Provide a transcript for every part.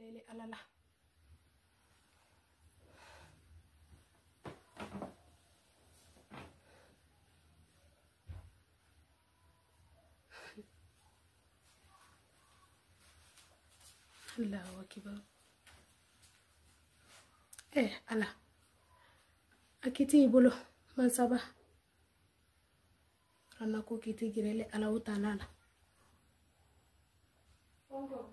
girele alala. Allahu akbar. Ala. Akiti ibolo mansaba. Rana ko kiti girele ala utanala. Bongo.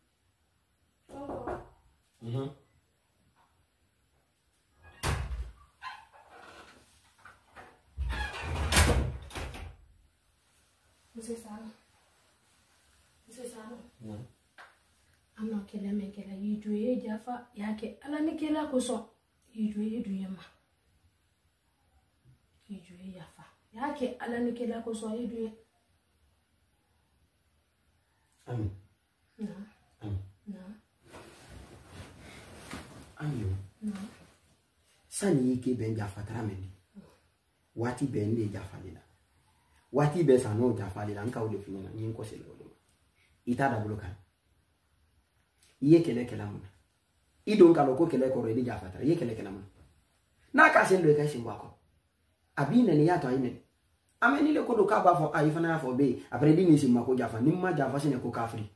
Monsieur Sano. I'm not killing me, killer. You do it, Jaffa. Yake, Alani killer, Coso. You do it, Yama. You do it, Jaffa. Yake, Alani killer, Coso. You do it. Ami. No. Ami. No. Ami. No. Sani yike ben Jaffa tramedi. Wati ben de Jaffa lila. Wati ben sano Jaffa lila. Nka ule finina. Nyinko se lolo. Ita da bulokan. Iye kele muna. Idon kaloko kele koro edi Jaffa tra. Iye kele muna. Na ka sendo e ka shimbo ako. Abine ni yato ayine. Ameni le kodo ka ba fo ayifana ya fo be. Apre di ni shimbo ako Jaffa. Nimma Jaffa sine ko kafri.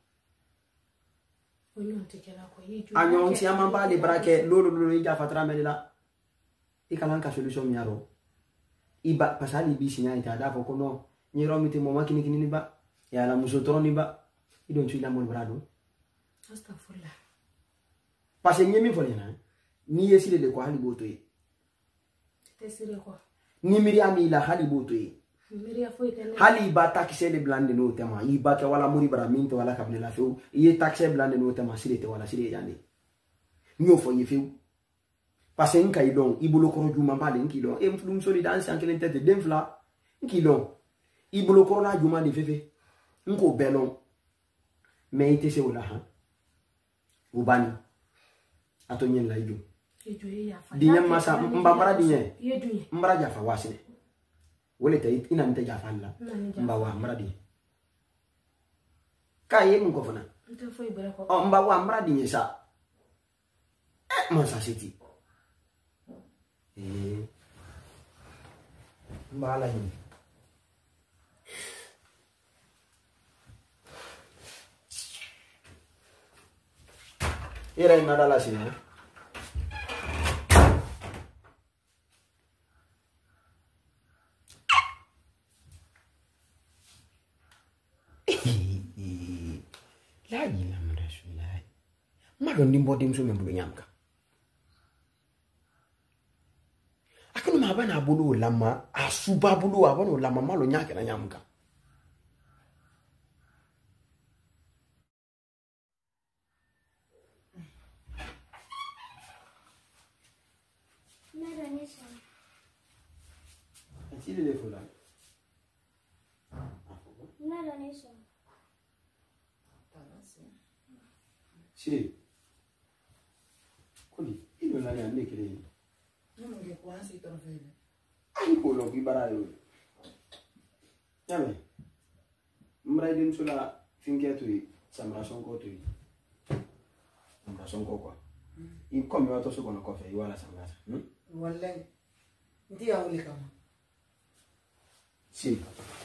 Anyon si amamba de brake lolo Jaffa tra melila. Ikalanka solution miaro. Iba pasali bi sinya ita da fo kono. Nyiro miti mo makini ni ba. Ya la musotoro ni ba. Idon tuila mon brado. Astaghfirullah. Parce que nyemi fo lena. Ni yesile de ko hali boto yi. Tesire ko. Ni miri ami la hali boto yi. Miri afo itene. Hali ba taxe de blande no tema. Iba ke wala muri bara minto wala kabne la feu. Iye taxe blande no tema sile te wala sile yande. Nyo fo yi feu. Parce que nka idon ibulo koro juma bale nki don. E mfulum solidarité en kelen tete demfla. Nki don. Ibulo koro na juma de fefe. Nko belon. Mais ite se wala ha. Ubani. Ato nyen la idu. Dinye masa mbambara dinye. Mbara Jaffa wasine. Wole te ina mte Jaffa la. Mbawa mbara dinye. Ka ye mun ko fana. Oh mbawa mbara dinye sa. Masa siti. Mbala ni. Era in nada la sine. La gila mrasulai. Malo ndimbo dimso membulu nyamka. Akunu mabana bulu lama asuba bulu abano lama malo nyake na nyamka. Est-il les fous là? Si. Koli, il non allait ande kele. Non, mais quoi c'est ton frère? Ai ko lo ki barayo. Yame. Mbra dim sula finketu samra sonko tu. Samra sonko kwa. Il comme wato so kono kofe wala samra. Wallahi. Ndia uli kama. Si.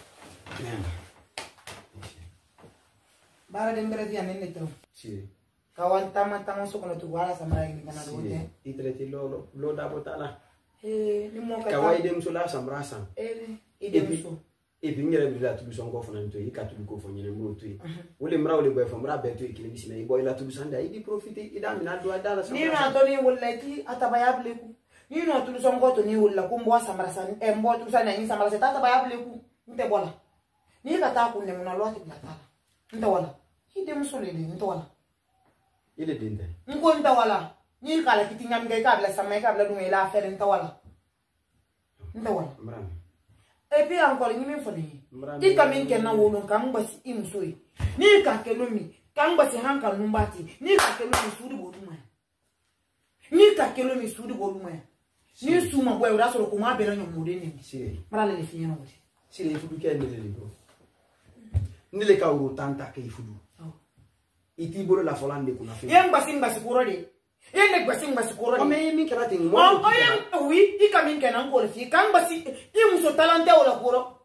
Bara dembere dia nene to. Si. Kawan taman so kono tu wala samra ni kana do te. Itreti lo da botala. Ni mo ka. Kawai dem sula samra sam. Idem so. E bi ngere bi la tu son ko fona to yi ka tu ko fona ne mo to yi. Wole mra wole boy fo mra be to ikile bisina i boy la tu sanda i di profite i da mina do da la samra. Ni na to ni wollati atabaya bleku. Ni no tu son ko to ni wolla ko mbo samra san e mbo tu sana ni samra se tata baya bleku. Nte bola. Ni ka ta ku ne mo na lo ati platala. Nte wala. Idem so le nte wala. Ile dinde. Nko nte wala. Ni kala kitinga mga ka bla samay ka bla dunga ila affaire nte wala. Nte wala. Mra. Et puis encore, ni me foni. Ti kamin ke na wono kan basi imsoi. Ni ka kelomi, kan basi hanka numbati. Ni ka kelomi sudi boluma. Ni ka kelomi sudi boluma. Ni suma boy ura so ko ma be na nyomude ni. Si. Mara le finya no wote. Si le fudu ke ndele le bro. Ndele ka uro tanta ke fudu. iti bolo la folande kuna fe yen gbasi kuro de yen ne gbasi kuro de o me mi kala tin mo o yen wi i ka min kenan ko fi kan gbasi i muso talante wala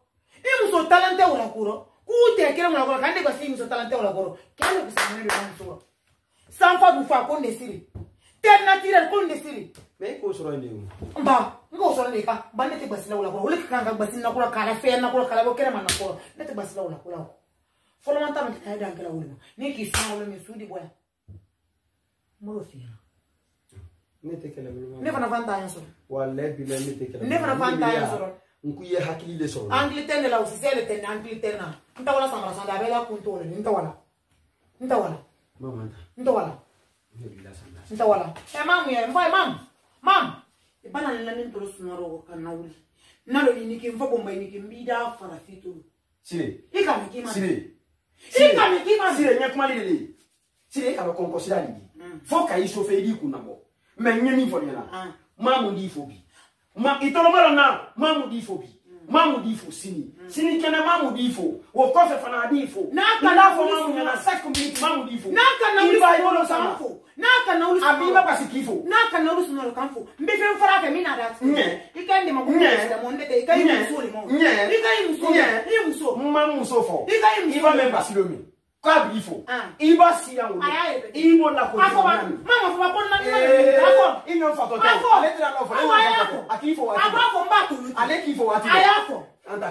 kuro ku te kire mo la kuro kan de gbasi muso talante wala kuro kale ku sa ne de muso sanfa bu fa ko ne siri ten naturel ko ne siri me ko soro ni mba ngo soro ni ka ba ne te gbasi la wala kuro ole kan ga gbasi na kuro kala fe na kuro kala bo kere man na kuro ne te gbasi la wala kuro Folomanta me ta dan kala wulma ni ki sa wala me sudi boya mo fi ne te kala wulma ne fana fanta yan so wallahi billahi ne te kala ne fana fanta yan so nku ye hakili le so Angleterre la officielle ten Angleterre na nta wala samara sanda bela kunto le nta wala mama nta wala ne bila sanda nta wala mamu ya mfai mam e bana la nin tolo sunaro kan na wuli na lo ni ki mfa bomba ni ki mbida fara fitulu sire ika mi ki ma sire nya kuma lele sire ka ko consider ni fo ka iso fe di kuna bo me nya mi fo nyana mamu di fo bi ma itolo mara na mamu di fo bi mamu di fo sini kena mamu di fo wo ko fe fana di fo na ka fo mamu nyana 5 minutes mamu di fo na ka na iba yolo sama fo na ka na ulu abiba pasikifo na ka na ulu sunalo kanfo mbe fe fara ke mina dat ikande mabu da monde te ikai musole mo ikai muso mamu so fo ikai muso iba me basilomi ka bifo iba siya wo ibo la ko mama fo ba na ako inyo fa to ale tira no fo akifo wa afo mbatu ale kifo wa ayafo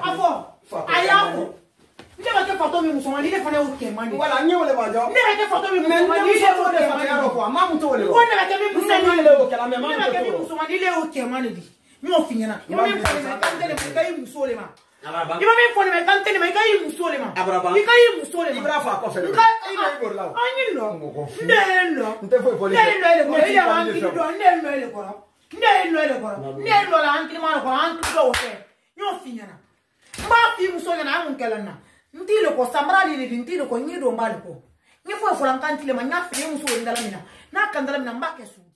ayafo nde ba ke foto mi muso mali le fana o ke mani wala nye wole ba jo nde ba ke foto mi muso mali le o ke mani ko mamu to wole ko nde ba ke mi muso mali le o ke la me mamu to mi muso mali le o ke mani di mi o finyana mi mi fone me kan tele me kai muso le ma iba mi fone me kan tele me kai muso le ma mi kai muso le ma ibra fa ko fe lo ina igor lawo anyi lo nde fo ko le ko ile wa ngi do nde lo la anti ma ko anti do o fe mi o finyana mba fi muso yana amun kelana ntile ko samrali ni ntile ko nyido mbali ko nyefo fulan kantile ma nyafi muso ndala mina na kandala mina mbake su